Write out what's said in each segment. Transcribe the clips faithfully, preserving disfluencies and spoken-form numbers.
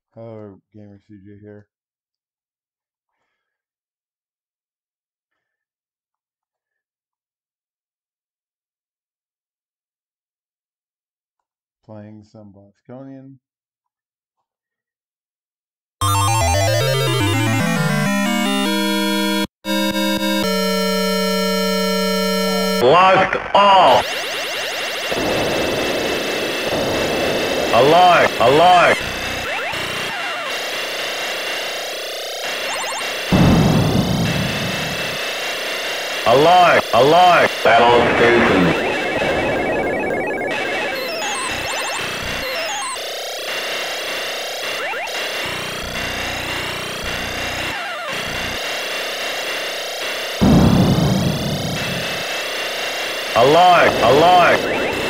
Hello, Gamer C J here. Playing some Bosconian. Lost all. Alive, alive. Alive, alive. Battle station. Alive, alive.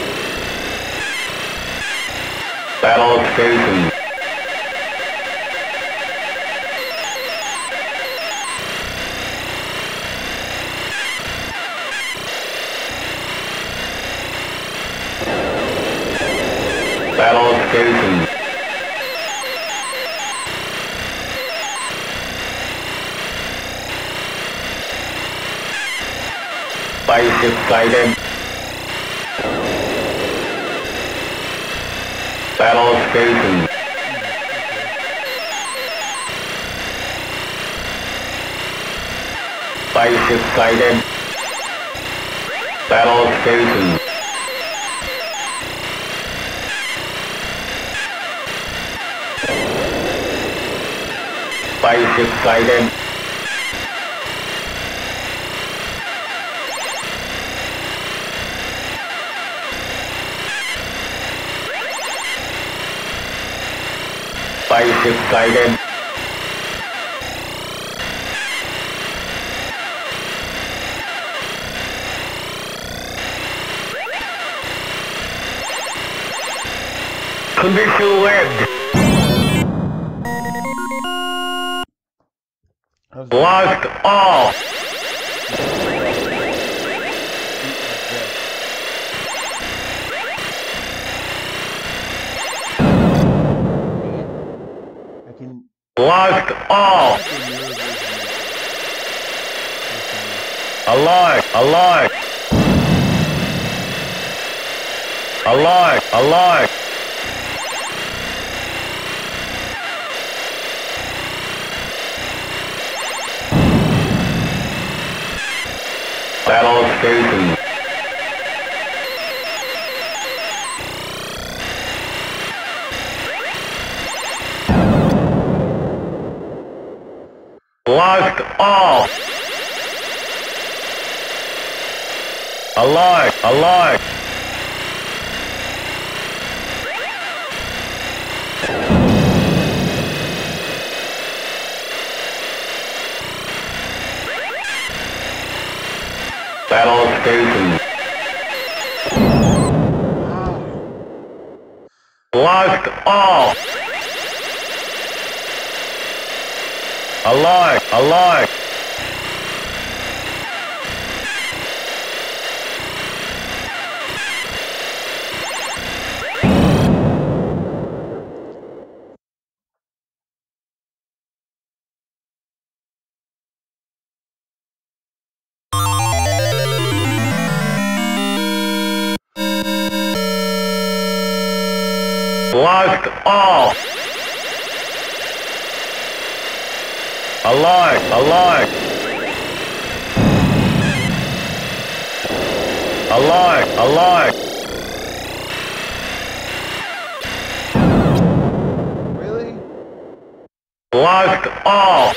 Battle station. Battle station. Spaceship sighted. Battle station. Spaceship sighted. Battle station. Spaceship sighted. Spaceship sighted. Condition led. Lost all. I can. Lost all. Alive, alive. Alive, alive. Battle station. Lost all. Alive, alive. Battle station. Lost all. Alive, alive. Lost all. Alive, alive. Alive, alive. Really? Lost all.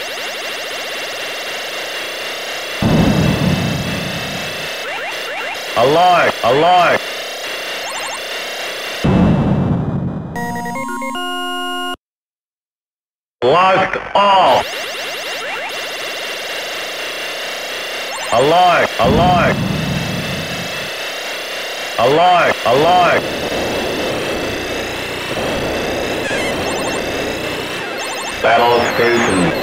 Alive, alive. Lost all. Alive, alive. Alive, alive. Battle station.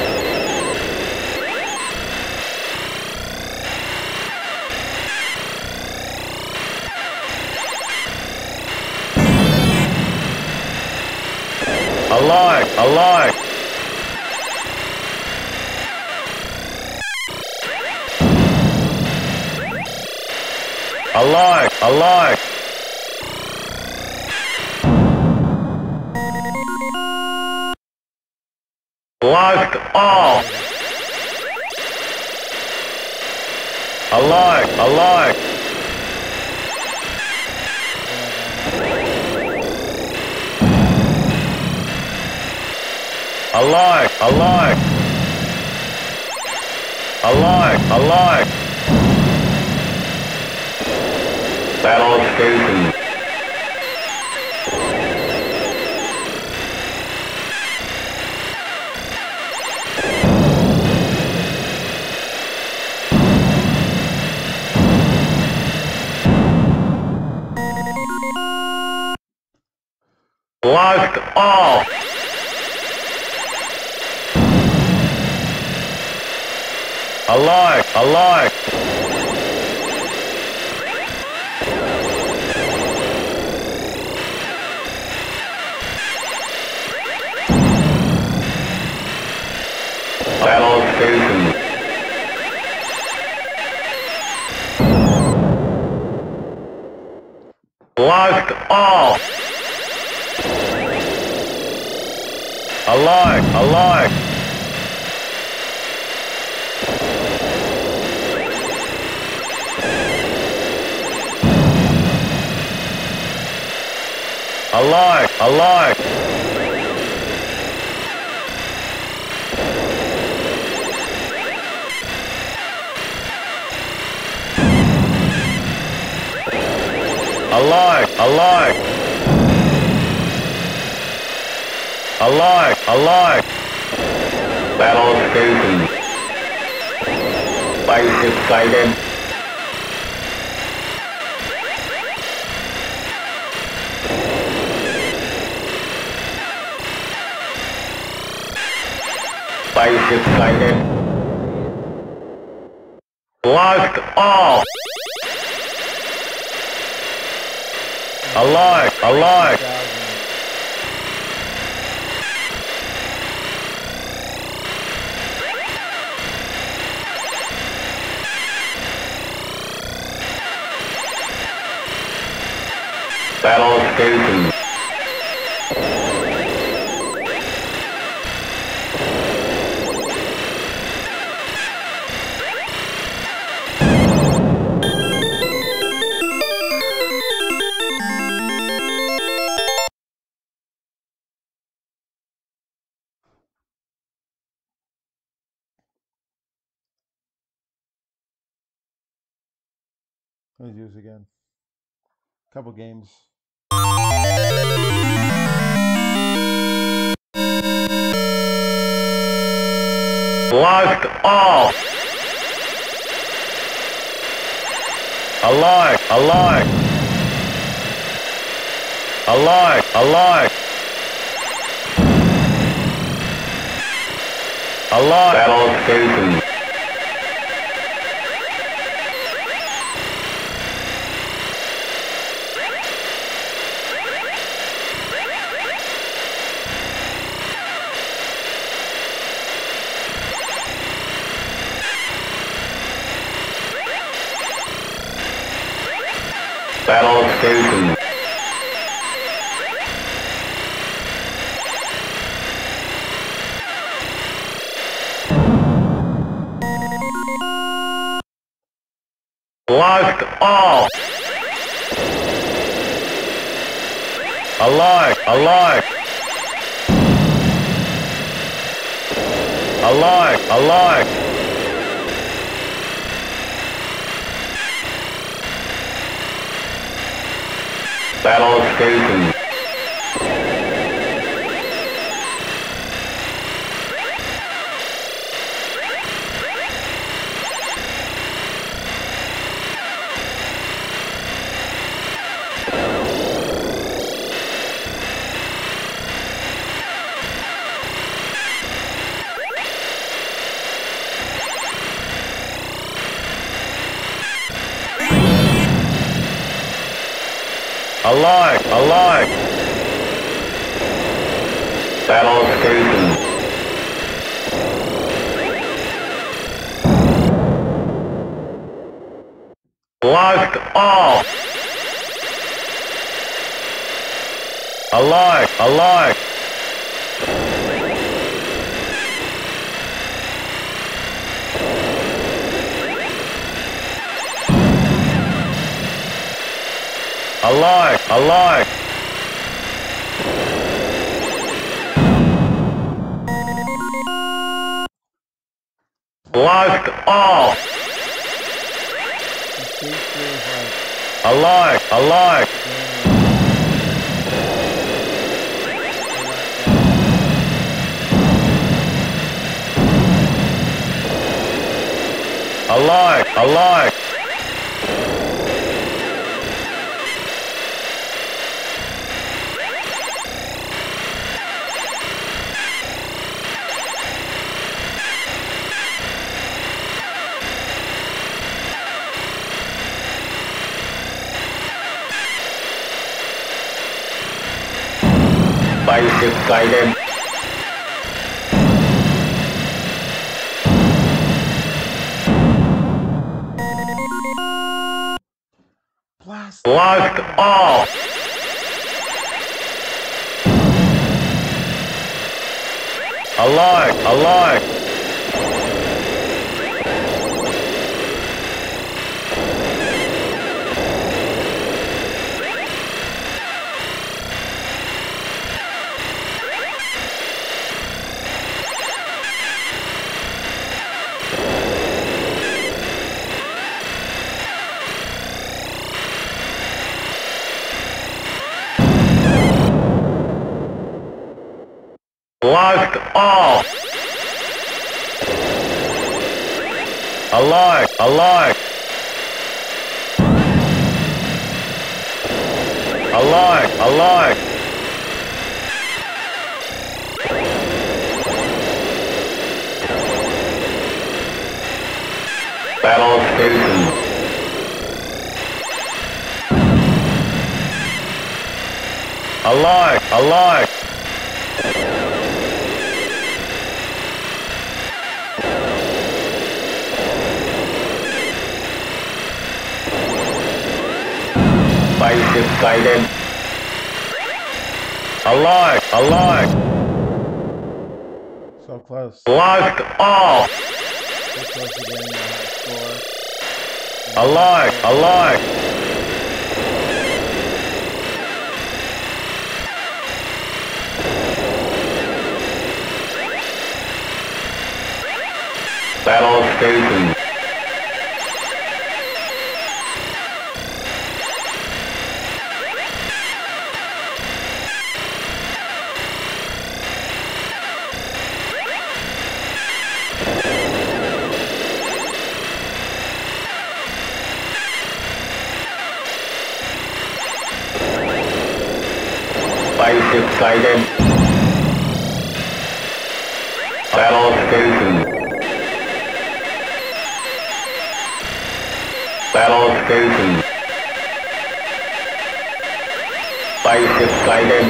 Alert! Alert! Alert! Alert! Lost all! Alert! Alert! Alert! Alert! Alert! Alert! Battle station. Lost all! Alert! Alert! Battle station. Lost all! Alert! Alert! Alert! Alert! Alert! Alert! Alert! Alert! Battle station. Spaceship sighted. Spaceship sighted. Lost all! Alert! Alert! Battle station. Let me do this again. Couple games. Lost all! Alert! Alert! Alert! Alert! Alert! Battle station. Battle station. Lost all! Alert! Alert! Alert! Alert! Battle station. Alert! Alert! Battle station. Lost all. Alert, alert. Alert, alert. Lost all. This game feels like Alert, alert. Alert, alert. Spaceship sighted. blast. Lost all. Alert, alert. Lost all. Alert, alert. Alert, alert. Battle station. Alert, alert. Spaceship sighted. Alert, alert. So close. Lost all. So close to getting the high score. Alert, alert. Battle station. Spaceship sighted. Battle station. Battle station. Spaceship sighted.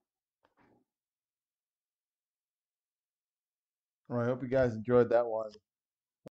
Well, I hope you guys enjoyed that one.